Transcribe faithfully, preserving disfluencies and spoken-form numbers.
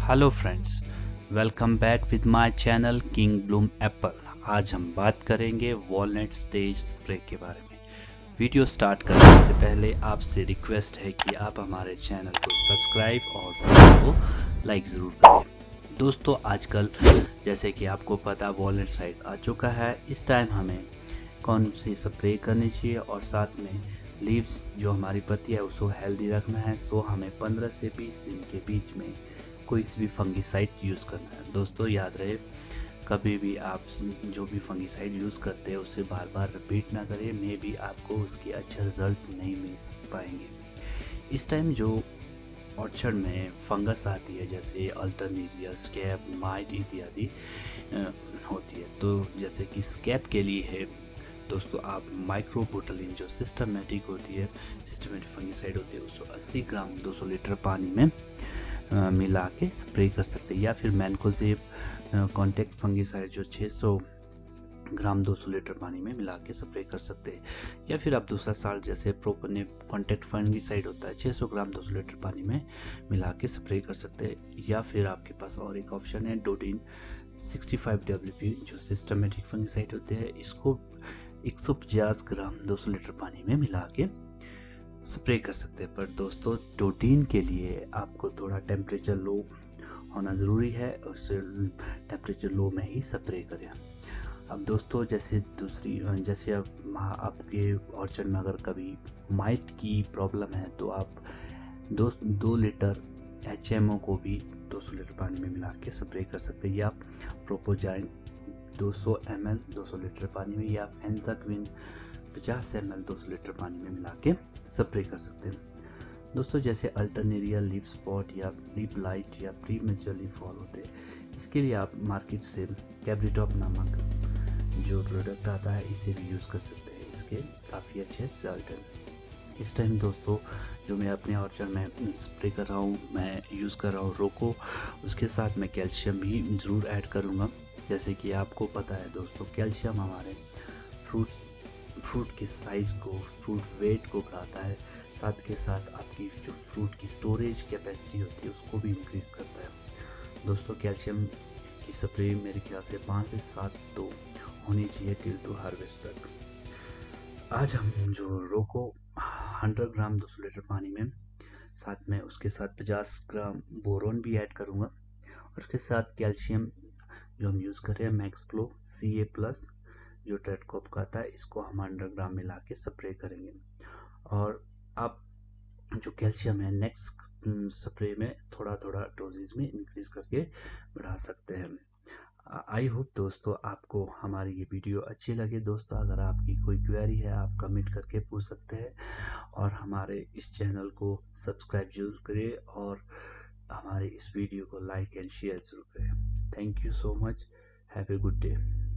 Hello friends, welcome back with my channel king bloom apple. आज हम बात करेंगे वॉलनट स्टेज स्प्रे के बारे में। वीडियो स्टार्ट करने से पहले आपसे रिक्वेस्ट है कि आप हमारे चैनल को सब्सक्राइब और वीडियो को लाइक ज़रूर करें। दोस्तों, आजकल जैसे कि आपको पता वॉलनट साइड आ चुका है। इस टाइम हमें कौन सी स्प्रे करनी चाहिए और साथ में लीव्स जो हमारी पत्ती है उसको हेल्दी रखना है। सो हमें पंद्रह से बीस दिन के बीच में कोई सी भी फंगीसाइड यूज़ करना है। दोस्तों याद रहे, कभी भी आप जो भी फंगीसाइड यूज़ करते हैं उससे बार बार रिपीट ना करें, मे भी आपको उसके अच्छे रिजल्ट नहीं मिल पाएंगे। इस टाइम जो ऑर्चर्ड में फंगस आती है जैसे अल्टरनेरिया, स्कैब, माइट इत्यादि होती है, तो जैसे कि स्कैब के लिए है दोस्तों आप माइक्रोबोटलिन जो सिस्टमेटिक होती है, सिस्टमेटिक फंगीसाइड होती है, उसको अस्सी ग्राम दो सौ लीटर पानी में आ, मिला के स्प्रे कर सकते हैं। या फिर मैनकोजेब कॉन्टैक्ट फंगीसाइड जो छह सौ ग्राम दो सौ लीटर पानी में मिला के स्प्रे कर सकते हैं। या फिर आप दूसरा साल जैसे प्रोपोनेप कॉन्टैक्ट फंगीसाइड होता है छह सौ ग्राम दो सौ लीटर पानी में मिला के स्प्रे कर सकते हैं। या फिर आपके पास और एक ऑप्शन है डोडिन पैंसठ डब्ल्यू पी जो सिस्टमेटिक फंगीसाइड होते हैं, इसको एक सौ पचास ग्राम दो सौ लीटर पानी में मिला के स्प्रे कर सकते हैं। पर दोस्तों डोडीन के लिए आपको थोड़ा टेम्परेचर लो होना ज़रूरी है, उससे टेम्परेचर लो में ही स्प्रे करें। अब दोस्तों जैसे दूसरी जैसे अब आपके ऑर्चर्ड में अगर कभी माइट की प्रॉब्लम है तो आप दो दो लीटर एच एम ओ को भी दो सौ लीटर पानी में मिला के स्प्रे कर सकते हैं। या प्रोपोजाइन दो सौ एम एल दो सौ लीटर पानी में, या फेंजाक्विन पचास एम एल दो सौ लीटर पानी में मिला के स्प्रे कर सकते हैं। दोस्तों जैसे अल्टरनेरिया, लीफ स्पॉट या लीफ लाइट या प्री मेच्योर लीफ फॉल होते हैं, इसके लिए आप मार्केट से कैब्रिटॉप नामक जो प्रोडक्ट आता है इसे भी यूज़ कर सकते हैं। इसके काफ़ी अच्छे रिजल्ट हैं। इस टाइम दोस्तों जो मैं अपने ऑर्चर्ड में स्प्रे कर रहा हूँ, मैं यूज़ कर रहा हूँ रोको, उसके साथ मैं कैल्शियम भी ज़रूर ऐड करूँगा। जैसे कि आपको पता है दोस्तों, कैल्शियम हमारे फ्रूट्स फ्रूट के साइज़ को, फ्रूट वेट को बढ़ाता है, साथ के साथ आपकी जो फ्रूट की स्टोरेज कैपेसिटी होती है उसको भी इंक्रीज करता है। दोस्तों कैल्शियम की स्प्रे मेरे ख्याल से पाँच से सात तो होनी चाहिए टिल टू हार्वेस्ट तक। आज हम जो रोको सौ ग्राम दो सौ लीटर पानी में, साथ में उसके साथ पचास ग्राम बोरोन भी ऐड करूँगा, और उसके साथ कैल्शियम जो हम यूज़ कर रहे हैं मैक्सप्लो सी ए प्लस जो ट्रेडकॉप का आता है, इसको हम सौ ग्राम मिला के स्प्रे करेंगे। और आप जो कैल्शियम है नेक्स्ट स्प्रे में थोड़ा थोड़ा डोजेज में इंक्रीज करके बढ़ा सकते हैं। आई होप दोस्तों आपको हमारी ये वीडियो अच्छी लगे। दोस्तों अगर आपकी कोई क्वेरी है आप कमेंट करके पूछ सकते हैं, और हमारे इस चैनल को सब्सक्राइब जरूर करें और हमारे इस वीडियो को लाइक एंड शेयर जरूर करें। Thank you so much, have a good day.